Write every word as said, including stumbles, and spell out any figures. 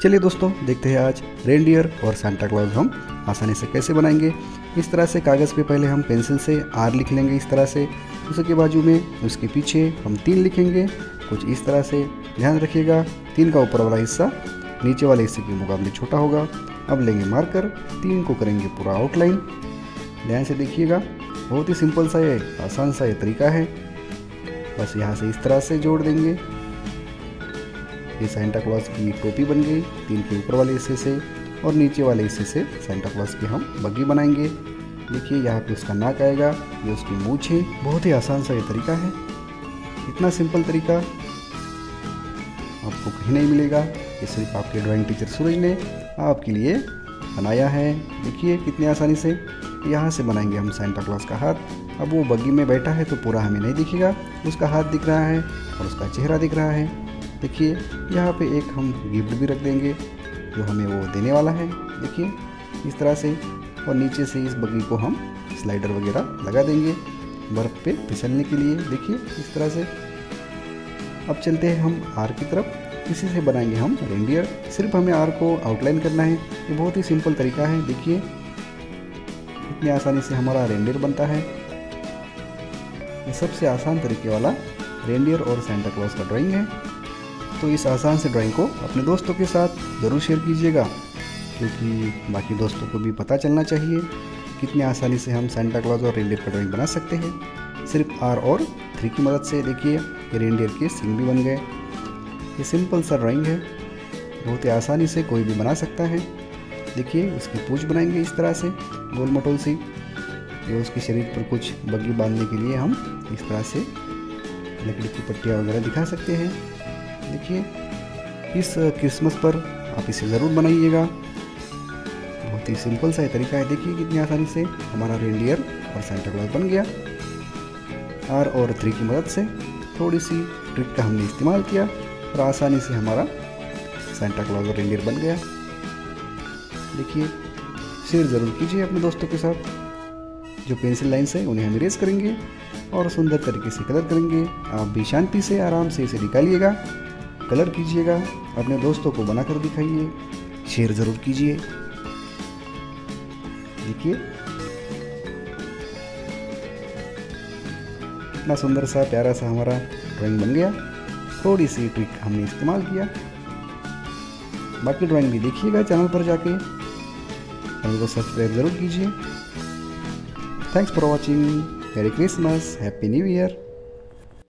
चलिए दोस्तों, देखते हैं आज रेनडियर और सांता क्लॉज हम आसानी से कैसे बनाएंगे। इस तरह से कागज़ पे पहले हम पेंसिल से आर लिख लेंगे इस तरह से, उसके बाजू में उसके पीछे हम तीन लिखेंगे कुछ इस तरह से। ध्यान रखिएगा तीन का ऊपर वाला हिस्सा नीचे वाले हिस्से के मुकाबले छोटा होगा। अब लेंगे मार्कर, तीन को करेंगे पूरा आउटलाइन। ध्यान से देखिएगा, बहुत ही सिंपल सा ये आसान सा ये तरीका है। बस यहाँ से इस तरह से जोड़ देंगे। ये सांता क्लॉज की टोपी बन गई तीन के ऊपर वाले हिस्से से, और नीचे वाले हिस्से से सांता क्लॉज की हम बग्गी बनाएंगे। देखिए यहाँ पे उसका नाक आएगा, ये उसकी मूंछ है। बहुत ही आसान सा ये तरीका है। इतना सिंपल तरीका आपको कहीं नहीं मिलेगा। ये सिर्फ आपके ड्राइंग टीचर सूरज ने आपके लिए बनाया है। देखिए कितनी आसानी से। यहाँ से बनाएंगे हम सांता क्लॉज का हाथ। अब वो बग्गी में बैठा है तो पूरा हमें नहीं दिखेगा, उसका हाथ दिख रहा है और उसका चेहरा दिख रहा है। देखिए यहाँ पे एक हम गिफ्ट भी रख देंगे जो हमें वो देने वाला है। देखिए इस तरह से, और नीचे से इस बग्गी को हम स्लाइडर वगैरह लगा देंगे बर्फ़ पे फिसलने के लिए। देखिए इस तरह से। अब चलते हैं हम आर की तरफ। इसी से बनाएंगे हम रेनडियर। सिर्फ हमें आर को आउटलाइन करना है। ये बहुत ही सिंपल तरीका है। देखिए इतनी आसानी से हमारा रेनडियर बनता है। ये सबसे आसान तरीके वाला रेनडियर और सांता क्लॉज का ड्राइंग है। तो इस आसान से ड्राइंग को अपने दोस्तों के साथ ज़रूर शेयर कीजिएगा, क्योंकि बाकी दोस्तों को भी पता चलना चाहिए कितनी आसानी से हम सांता क्लॉज और रेनडियर का ड्राइंग बना सकते हैं सिर्फ आर और थ्री की मदद से। देखिए ये रेनडियर के सिंग भी बन गए। ये सिंपल सा ड्राइंग है, बहुत ही आसानी से कोई भी बना सकता है। देखिए उसकी पूंछ बनाएंगे इस तरह से गोल मटोल सी। ये उसके शरीर पर कुछ बग्गी बांधने के लिए हम इस तरह से लकड़ी की पट्टियाँ वगैरह दिखा सकते हैं। देखिए इस क्रिसमस पर आप इसे ज़रूर बनाइएगा। बहुत ही सिंपल सा तरीका है। देखिए कितनी आसानी से हमारा रेनडियर और सांता क्लॉज बन गया। आर और थ्री की मदद से थोड़ी सी ट्रिक का हमने इस्तेमाल किया और आसानी से हमारा सांता क्लॉज और रेनडियर बन गया। देखिए शेयर ज़रूर कीजिए अपने दोस्तों के साथ। जो पेंसिल लाइन्स है उन्हें हम इरेज करेंगे और सुंदर तरीके से कलर करेंगे। आप भी शांति से आराम से इसे निकालिएगा, कलर कीजिएगा, अपने दोस्तों को बनाकर दिखाइए, शेयर ज़रूर कीजिए। देखिए कितना सुंदर सा प्यारा सा हमारा ड्राइंग बन गया। थोड़ी सी ट्रिक हमने इस्तेमाल किया। बाकी ड्राइंग भी देखिएगा चैनल पर जाके। चैनल को सब्सक्राइब ज़रूर कीजिए। Thanks for watching. Merry Christmas, happy new year.